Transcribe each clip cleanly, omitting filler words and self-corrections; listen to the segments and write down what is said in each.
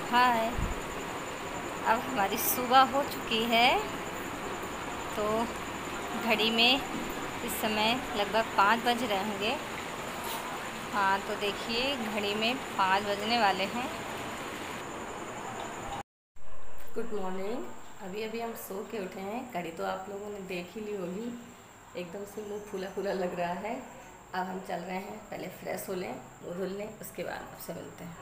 हाय। अब हमारी सुबह हो चुकी है, तो घड़ी में इस समय लगभग 5 बज रहे होंगे। हाँ, तो देखिए घड़ी में 5 बजने वाले हैं। Good morning. अभी अभी हम सो के उठे हैं। घड़ी तो आप लोगों ने देख ही ली होगी, एकदम से मुंह फूला फूला लग रहा है। अब हम चल रहे हैं, पहले फ्रेश हो लें, मुँह धुल लें, उसके बाद आपसे मिलते हैं।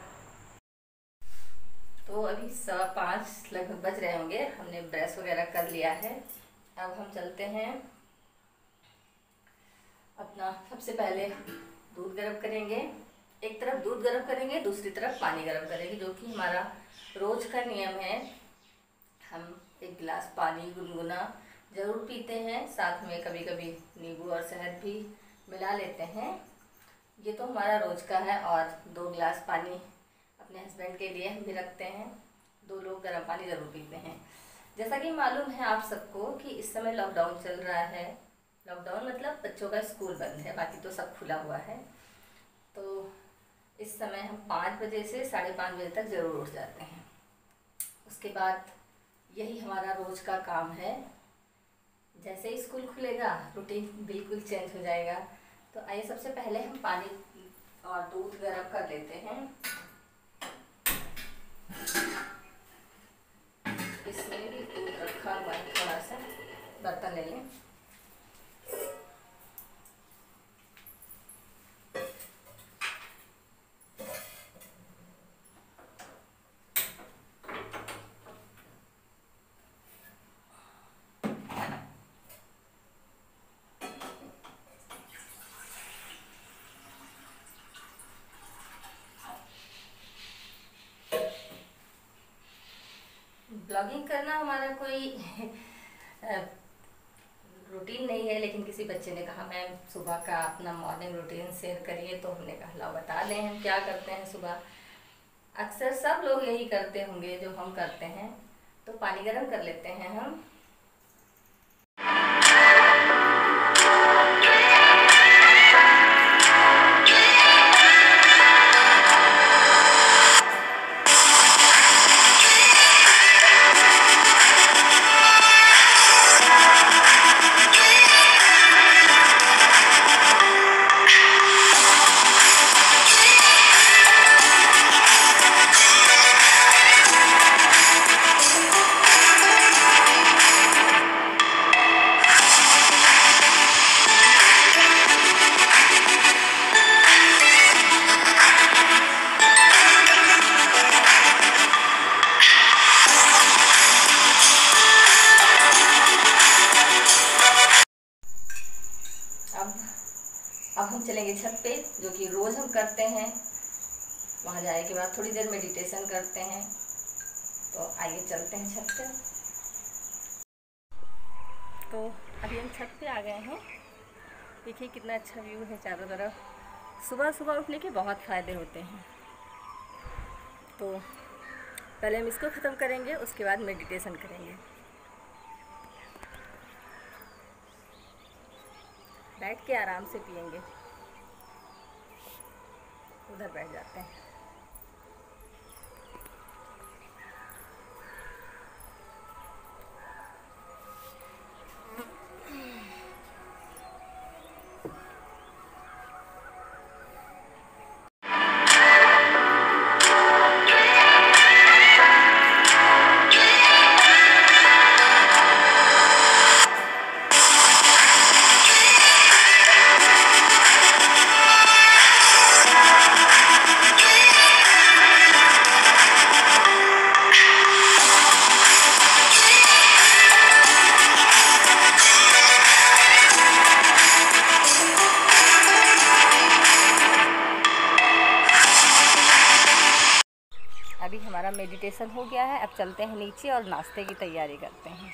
तो अभी 5:15 लगभग बज रहे होंगे। हमने ब्रश वगैरह कर लिया है। अब हम चलते हैं, अपना सबसे पहले दूध गर्म करेंगे। एक तरफ दूध गर्म करेंगे, दूसरी तरफ पानी गर्म करेंगे, जो कि हमारा रोज का नियम है। हम एक गिलास पानी गुनगुना ज़रूर पीते हैं, साथ में कभी कभी नींबू और शहद भी मिला लेते हैं। ये तो हमारा रोज का है। और 2 गिलास पानी अपने हस्बैंड के लिए हम भी रखते हैं। 2 लोग गर्म पानी ज़रूर पीते हैं। जैसा कि मालूम है आप सबको कि इस समय लॉकडाउन चल रहा है। लॉकडाउन मतलब बच्चों का स्कूल बंद है, बाकी तो सब खुला हुआ है। तो इस समय हम 5 बजे से 5:30 बजे तक ज़रूर उठ जाते हैं। उसके बाद यही हमारा रोज का काम है। जैसे ही स्कूल खुलेगा रूटीन बिल्कुल चेंज हो जाएगा। तो आइए सबसे पहले हम पानी और दूध गर्म कर लेते हैं। इसमें भी दूध रखा हुआ है, थोड़ा सा बर्तन ले लें। ब्लॉगिंग करना हमारा कोई रूटीन नहीं है, लेकिन किसी बच्चे ने कहा मैम सुबह का अपना मॉर्निंग रूटीन शेयर करिए, तो हमने कहा ला बता दें हम क्या करते हैं सुबह। अक्सर सब लोग यही करते होंगे जो हम करते हैं। तो पानी गर्म कर लेते हैं हम। अब हम चलेंगे छत पे, जो कि रोज हम करते हैं। वहाँ जाने के बाद थोड़ी देर मेडिटेशन करते हैं। तो आइए चलते हैं छत पे। तो अभी हम छत पे आ गए हैं। देखिए कितना अच्छा व्यू है चारों तरफ। सुबह सुबह उठने के बहुत फ़ायदे होते हैं। तो पहले हम इसको ख़त्म करेंगे, उसके बाद मेडिटेशन करेंगे। बैठ के आराम से पिएंगे। उधर बैठ जाते हैं। अभी हमारा मेडिटेशन हो गया है। अब चलते हैं नीचे और नाश्ते की तैयारी करते हैं।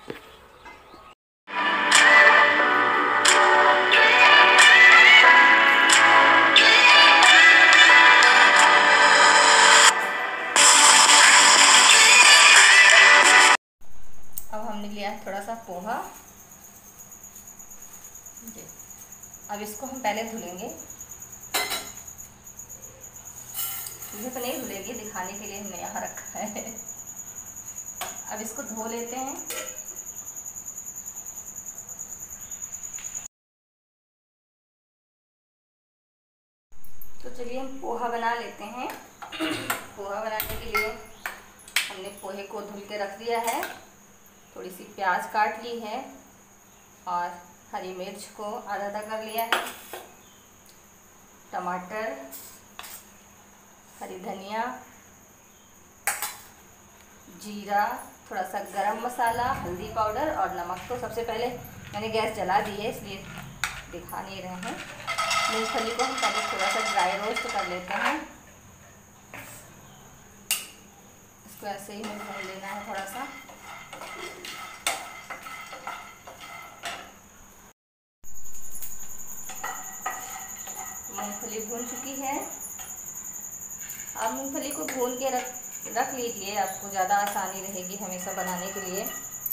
अब हमने लिया है थोड़ा सा पोहा। अब इसको हम पहले धुलेंगे। चूल्हे पर नहीं धुलेंगे, दिखाने के लिए हमने यहाँ रखा है। अब इसको धो लेते हैं। तो चलिए हम पोहा बना लेते हैं। पोहा बनाने के लिए हमने पोहे को धुल के रख दिया है, थोड़ी सी प्याज काट ली है और हरी मिर्च को आधा आधा कर लिया है, टमाटर, हरी धनिया, जीरा, थोड़ा सा गरम मसाला, हल्दी पाउडर और नमक। तो सबसे पहले मैंने गैस जला दी है, इसलिए दिखा नहीं रहे हैं। मूंगफली को हम पहले थोड़ा सा ड्राई रोस्ट कर लेते हैं। इसको ऐसे ही हमें भून लेना है थोड़ा सा। मूंगफली भून चुकी है। आप मूंगफली को भून के रख लीजिए, आपको ज़्यादा आसानी रहेगी हमेशा बनाने के लिए।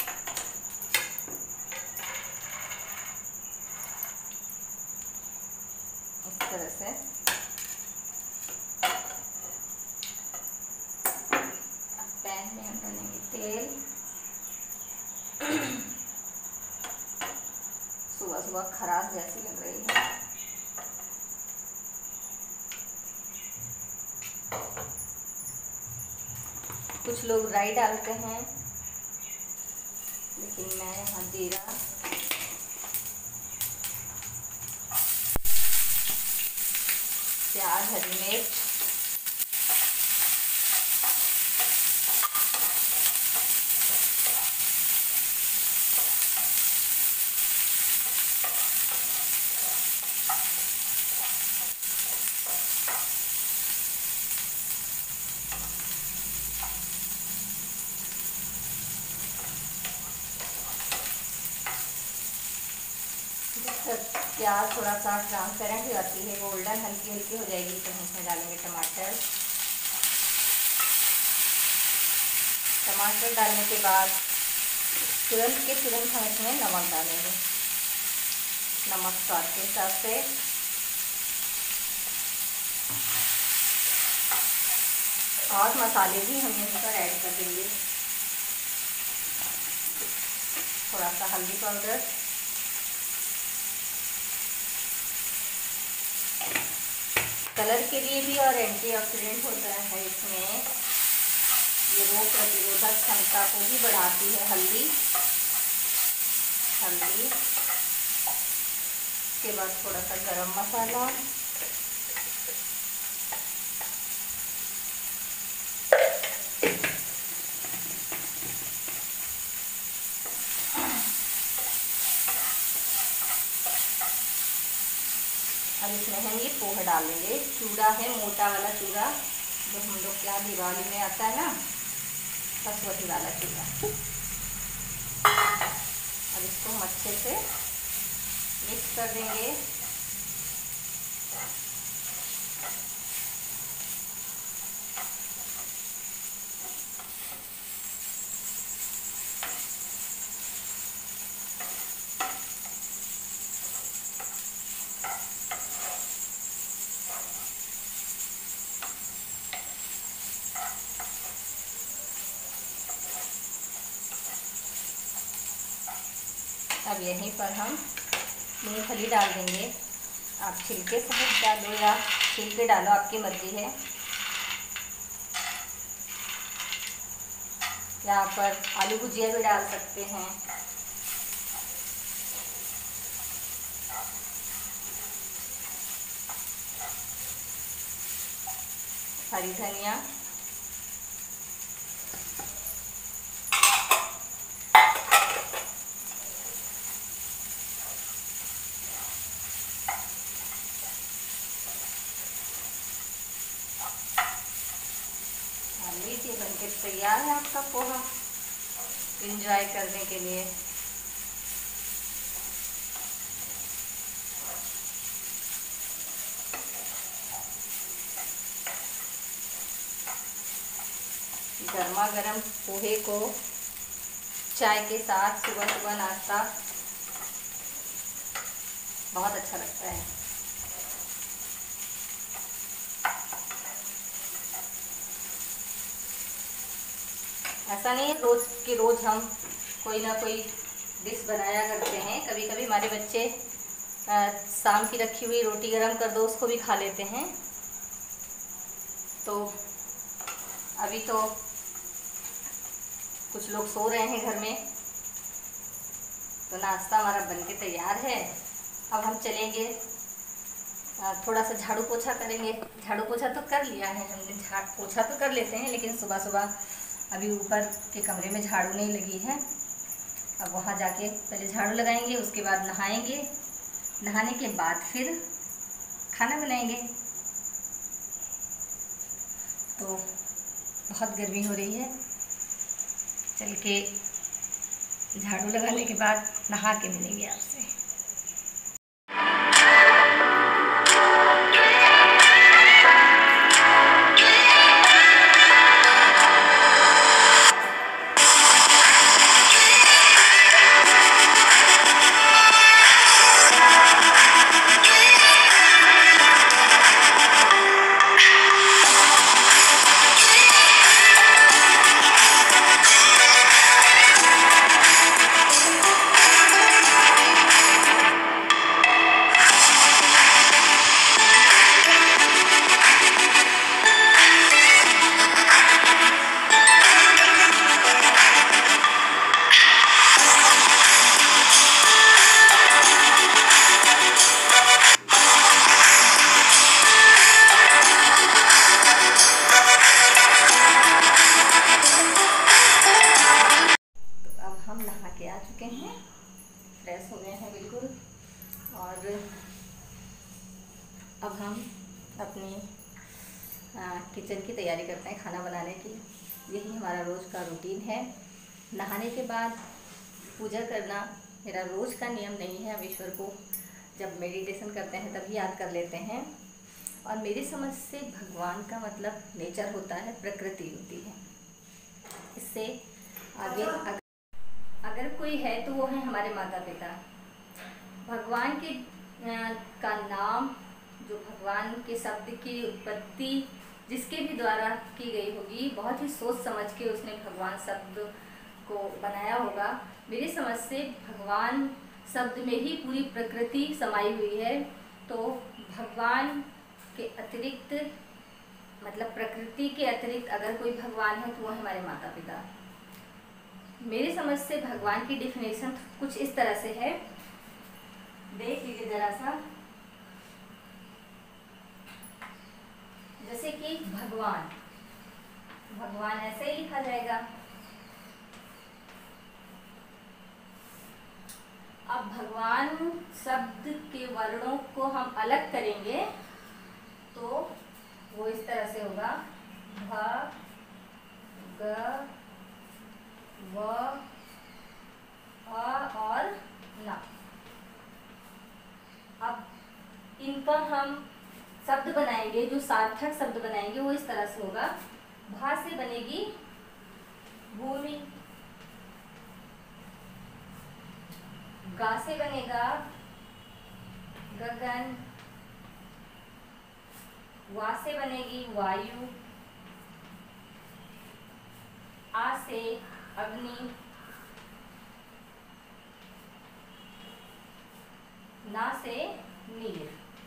इस तरह से पैन में हम डालेंगे तेल। सुबह सुबह खराब जैसी लग रही है। कुछ लोग राई डालते हैं, लेकिन मैं यहाँ जीरा, प्याज, हरी मिर्च, प्याज थोड़ा सा ट्रांसपेरेंट हो जाती है, गोल्डन हल्की हल्की हो जाएगी, तो हम इसमें डालेंगे टमाटर। टमाटर डालने के बाद तुरंत के तुरंत हम इसमें नमक डालेंगे। नमक स्वाद के हिसाब से। और मसाले भी हम यहाँ पर ऐड कर देंगे। थोड़ा सा हल्दी पाउडर, कलर के लिए भी और एंटीऑक्सीडेंट होता है इसमें, ये रोग प्रतिरोधक क्षमता को भी बढ़ाती है हल्दी। उसके बाद थोड़ा सा गरम मसाला, अब इसमें हम ये पोहा डालेंगे। चूड़ा है, मोटा वाला चूड़ा जो हम लोग के यहाँ दिवाली में आता है ना, बस वही वाला चूड़ा। अब इसको हम अच्छे से मिक्स कर देंगे। अब यहीं पर हम मूंगफली डाल देंगे। आप छिलके सहित डालो या छिलके डालो, आपकी मर्जी है। यहाँ पर आलू भुजिया भी डाल सकते हैं। हरी धनिया, लीजिए बनके तैयार है आपका पोहा एंजॉय करने के लिए। गर्मा गर्म पोहे को चाय के साथ सुबह सुबह नाश्ता बहुत अच्छा लगता है। ऐसा नहीं है रोज़ के रोज़ हम कोई ना कोई डिश बनाया करते हैं। कभी कभी हमारे बच्चे शाम की रखी हुई रोटी गरम कर दो उसको भी खा लेते हैं। तो अभी तो कुछ लोग सो रहे हैं घर में, तो नाश्ता हमारा बनके तैयार है। अब हम चलेंगे, थोड़ा सा झाड़ू पोछा करेंगे। झाड़ू पोछा तो कर लिया है हमने, झाड़ पोछा तो कर लेते हैं, लेकिन सुबह सुबह अभी ऊपर के कमरे में झाड़ू नहीं लगी है। अब वहाँ जाके पहले झाड़ू लगाएंगे, उसके बाद नहाएंगे, नहाने के बाद फिर खाना बनाएंगे। तो बहुत गर्मी हो रही है, चल के झाड़ू लगाने के बाद नहा के मिलेंगे आपसे। फ्रेश हो गए हैं बिल्कुल। और अब हम अपनी किचन की तैयारी करते हैं खाना बनाने की। यही हमारा रोज़ का रूटीन है। नहाने के बाद पूजा करना मेरा रोज़ का नियम नहीं है। हम ईश्वर को जब मेडिटेशन करते हैं तभी याद कर लेते हैं। और मेरी समझ से भगवान का मतलब नेचर होता है, प्रकृति होती है। इससे आगे अगर कोई है तो वो है हमारे माता पिता। भगवान के का नाम, जो भगवान के शब्द की उत्पत्ति जिसके भी द्वारा की गई होगी, बहुत ही सोच समझ के उसने भगवान शब्द को बनाया होगा। मेरी समझ से भगवान शब्द में ही पूरी प्रकृति समाई हुई है। तो भगवान के अतिरिक्त, मतलब प्रकृति के अतिरिक्त अगर कोई भगवान है तो वो हमारे माता पिता। मेरी समझ से भगवान की डिफिनेशन कुछ इस तरह से है, देख लीजिए जरा सा। जैसे कि भगवान, भगवान ऐसे ही लिखा जाएगा। अब भगवान शब्द के वर्णों को हम अलग करेंगे तो वो इस तरह से होगा, भ ग व अ और न। अब इनका हम शब्द बनाएंगे, जो सार्थक शब्द बनाएंगे वो इस तरह से होगा। भा से बनेगी भूमि, गा से बनेगा गगन, वा से बनेगी वायु, आ से अग्नि, ना से नीर।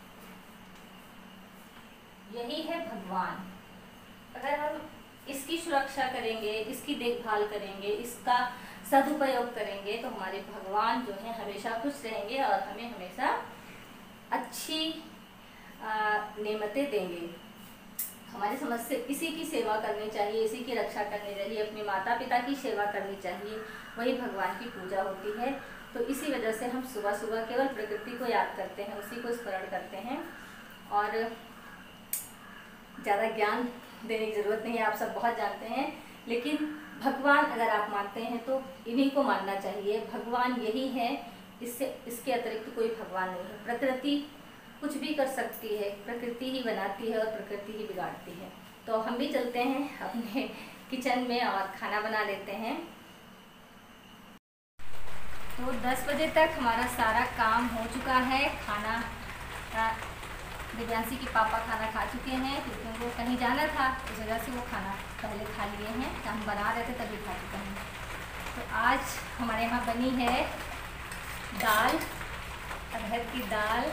यही है भगवान। अगर हम इसकी सुरक्षा करेंगे, इसकी देखभाल करेंगे, इसका सदुपयोग करेंगे तो हमारे भगवान जो है हमेशा खुश रहेंगे और हमें हमेशा अच्छी नेमतें देंगे। हमारी समझ से इसी की सेवा करनी चाहिए, इसी की रक्षा करनी चाहिए, अपने माता पिता की सेवा करनी चाहिए, वही भगवान की पूजा होती है। तो इसी वजह से हम सुबह सुबह केवल प्रकृति को याद करते हैं, उसी को स्मरण करते हैं। और ज़्यादा ज्ञान देने की ज़रूरत नहीं है, आप सब बहुत जानते हैं। लेकिन भगवान अगर आप मानते हैं तो इन्हीं को मानना चाहिए। भगवान यही है, इसके अतिरिक्त कोई भगवान नहीं है। प्रकृति कुछ भी कर सकती है, प्रकृति ही बनाती है और प्रकृति ही बिगाड़ती है। तो हम भी चलते हैं अपने किचन में और खाना बना लेते हैं। तो 10 बजे तक हमारा सारा काम हो चुका है। खाना दिव्यांशी के पापा खाना खा चुके हैं क्योंकि उनको कहीं जाना था, इस वजह से वो खाना पहले खा लिए हैं। हम बना रहे थे तभी खा चुके हैं। तो आज हमारे यहाँ बनी है दाल, अरहर की दाल,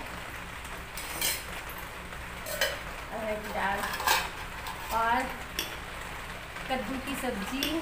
और कद्दू की सब्जी,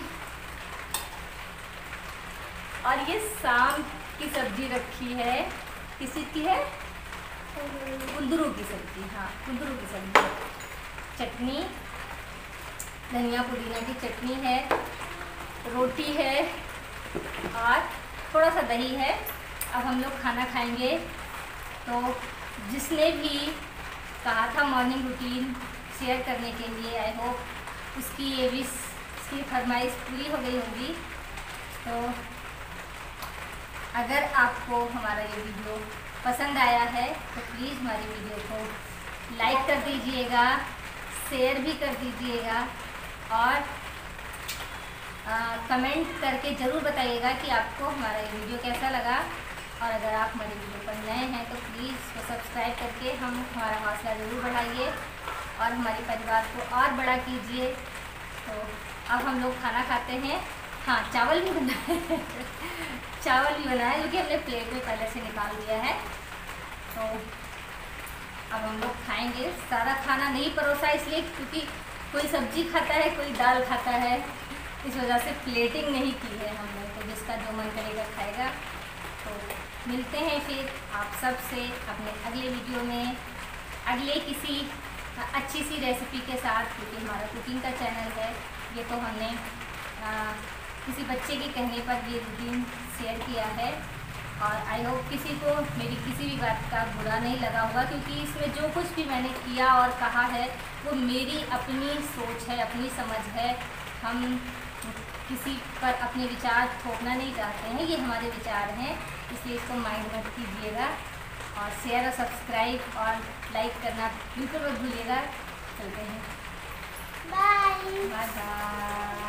और ये शाम की सब्जी रखी है। किस चीज़ की है? कुंदरू की सब्जी। हाँ, कुंदरू की सब्जी। चटनी, धनिया पुदीना की चटनी है, रोटी है और थोड़ा सा दही है। अब हम लोग खाना खाएंगे। तो जिसने भी कहा था मॉर्निंग रूटीन शेयर करने के लिए, आई होप उसकी ये विश, उसकी फरमाइश पूरी हो गई होगी। तो अगर आपको हमारा ये वीडियो पसंद आया है तो प्लीज़ हमारी वीडियो को लाइक कर दीजिएगा, शेयर भी कर दीजिएगा और कमेंट करके ज़रूर बताइएगा कि आपको हमारा ये वीडियो कैसा लगा। और अगर आप हमारी वीडियो पर नए हैं तो प्लीज़ उसको सब्सक्राइब करके हमारा हौसला ज़रूर बढ़ाइए और हमारे परिवार को और बड़ा कीजिए। तो अब हम लोग खाना खाते हैं। हाँ, चावल भी बना है चावल भी बना है जो कि हमने प्लेट में पहले से निकाल लिया है। तो अब हम लोग खाएंगे। सारा खाना नहीं परोसा इसलिए क्योंकि कोई सब्जी खाता है, कोई दाल खाता है, इस वजह से प्लेटिंग नहीं की है हमने। तो जिसका जो मन करेगा खाएगा। तो मिलते हैं फिर आप सब से अपने अगले वीडियो में, अगले किसी अच्छी सी रेसिपी के साथ, क्योंकि हमारा कुकिंग का चैनल है। ये तो हमने किसी बच्चे के कहने पर ये रूटीन शेयर किया है और आई होप किसी को मेरी किसी भी बात का बुरा नहीं लगा होगा, क्योंकि इसमें जो कुछ भी मैंने किया और कहा है वो मेरी अपनी सोच है, अपनी समझ है। हम किसी पर अपने विचार थोपना नहीं चाहते हैं, ये हमारे विचार हैं, इसलिए इसको माइंड मत कीजिएगा। और शेयर और सब्सक्राइब और लाइक करना बिल्कुल मत भूलिएगा। चलते हैं, बाय बाय।